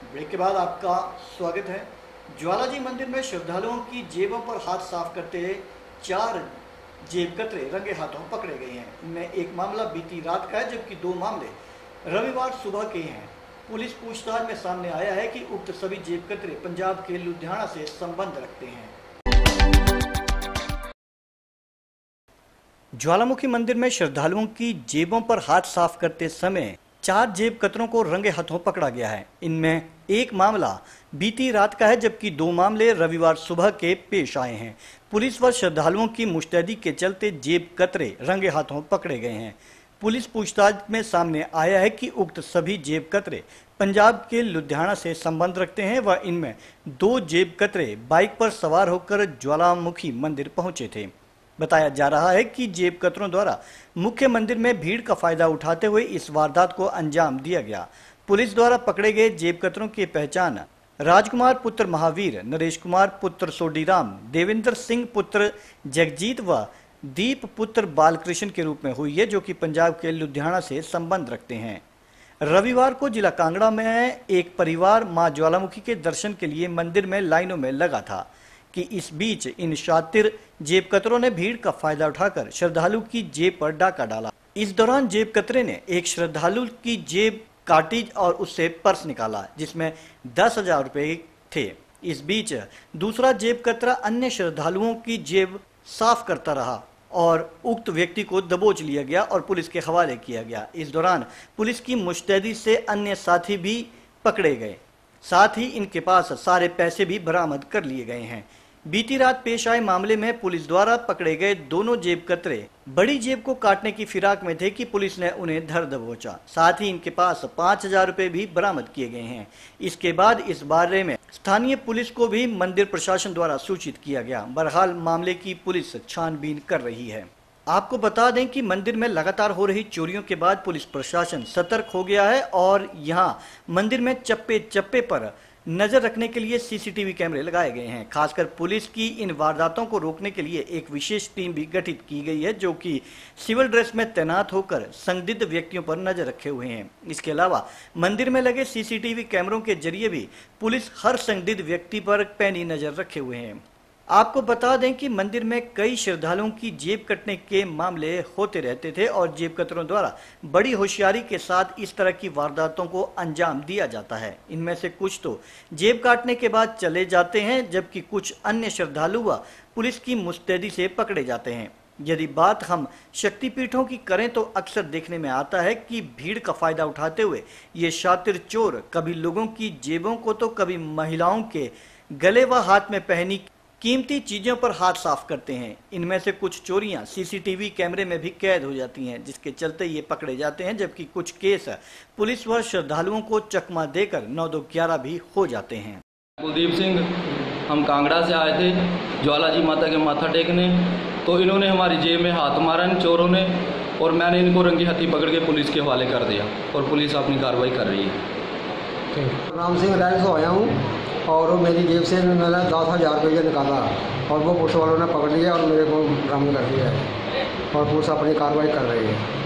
Break के बाद आपका स्वागत है। ज्वालाजी मंदिर में श्रद्धालुओं की जेबों पर हाथ साफ करते 4 जेब कतरे रंगे हाथों पकड़े गए हैं। इनमें एक मामला बीती रात का है, जबकि 2 मामले रविवार सुबह के हैं। पुलिस पूछताछ में सामने आया है कि उक्त सभी जेब कतरे पंजाब के लुधियाना से संबंध रखते हैं। ज्वालामुखी मंदिर में श्रद्धालुओं की जेबों पर हाथ साफ करते समय 4 जेब कतरों को रंगे हाथों पकड़ा गया है। इनमें एक मामला बीती रात का है, जबकि 2 मामले रविवार सुबह के पेश आए हैं। पुलिस व श्रद्धालुओं की मुस्तैदी के चलते जेब कतरे रंगे हाथों पकड़े गए हैं। पुलिस पूछताछ में सामने आया है कि उक्त सभी जेब कतरे पंजाब के लुधियाना से संबंध रखते हैं व इनमें 2 जेब कतरे बाइक पर सवार होकर ज्वालामुखी मंदिर पहुंचे थे। बताया जा रहा है कि जेब कतरों द्वारा मुख्य मंदिर में भीड़ का फायदा उठाते हुए इस वारदात को अंजाम दिया गया। पुलिस द्वारा पकड़े गए जेब कतरों की पहचान राजकुमार पुत्र महावीर, नरेश कुमार पुत्र सोडीराम, देवेंद्र सिंह पुत्र जगजीत व दीप पुत्र बालकृष्ण के रूप में हुई है, जो कि पंजाब के लुधियाना से संबंध रखते हैं। रविवार को जिला कांगड़ा में एक परिवार मां ज्वालामुखी के दर्शन के लिए मंदिर में लाइनों में लगा था कि इस बीच इन शातिर जेब कतरों ने भीड़ का फायदा उठाकर श्रद्धालु की जेब पर डाका डाला। इस दौरान जेब कतरे ने एक श्रद्धालु की जेब काटी और उससे पर्स निकाला, जिसमें 10,000 रुपए थे। इस बीच दूसरा जेब कतरा अन्य श्रद्धालुओं की जेब साफ करता रहा और उक्त व्यक्ति को दबोच लिया गया और पुलिस के हवाले किया गया। इस दौरान पुलिस की मुस्तैदी से अन्य साथी भी पकड़े गए, साथ ही इनके पास सारे पैसे भी बरामद कर लिए गए हैं। बीती रात पेश आए मामले में पुलिस द्वारा पकड़े गए दोनों जेब कतरे बड़ी जेब को काटने की फिराक में थे कि पुलिस ने उन्हें धर दबोचा। साथ ही इनके पास 5,000 रुपए भी बरामद किए गए हैं। इसके बाद इस बारे में स्थानीय पुलिस को भी मंदिर प्रशासन द्वारा सूचित किया गया। बहरहाल मामले की पुलिस छानबीन कर रही है। आपको बता दें कि मंदिर में लगातार हो रही चोरियों के बाद पुलिस प्रशासन सतर्क हो गया है और यहां मंदिर में चप्पे चप्पे पर नजर रखने के लिए सीसीटीवी कैमरे लगाए गए हैं। खासकर पुलिस की इन वारदातों को रोकने के लिए एक विशेष टीम भी गठित की गई है, जो कि सिविल ड्रेस में तैनात होकर संदिग्ध व्यक्तियों पर नजर रखे हुए हैं। इसके अलावा मंदिर में लगे सीसीटीवी कैमरों के जरिए भी पुलिस हर संदिग्ध व्यक्ति पर पैनी नजर रखे हुए हैं। आपको बता दें कि मंदिर में कई श्रद्धालुओं की जेब कटने के मामले होते रहते थे और जेब कतरों द्वारा बड़ी होशियारी के साथ इस तरह की वारदातों को अंजाम दिया जाता है। इनमें से कुछ तो जेब काटने के बाद चले जाते हैं, जबकि कुछ अन्य श्रद्धालु व पुलिस की मुस्तैदी से पकड़े जाते हैं। यदि बात हम शक्तिपीठों की करें तो अक्सर देखने में आता है कि भीड़ का फायदा उठाते हुए ये शातिर चोर कभी लोगों की जेबों को तो कभी महिलाओं के गले व हाथ में पहनी कीमती चीजों पर हाथ साफ करते हैं। इनमें से कुछ चोरियां सीसीटीवी कैमरे में भी कैद हो जाती हैं, जिसके चलते ये पकड़े जाते हैं, जबकि कुछ केस पुलिस व श्रद्धालुओं को चकमा देकर 9-2-11 भी हो जाते हैं। कुलदीप सिंह, हम कांगड़ा से आए थे ज्वालाजी माता के माथा टेकने, तो इन्होंने हमारी जेब में हाथ मारा इन चोरों ने और मैंने इनको रंगी हाथी पकड़ के पुलिस के हवाले कर दिया और पुलिस अपनी कार्रवाई कर रही है। राम सिंह राय से आया हूँ और मेरी जेब से मैंने 10,000 रुपये निकाला और वो पुलिस वालों ने पकड़ लिया और मेरे को बरामद कर दिया है और पुलिस अपनी कार्रवाई कर रही है।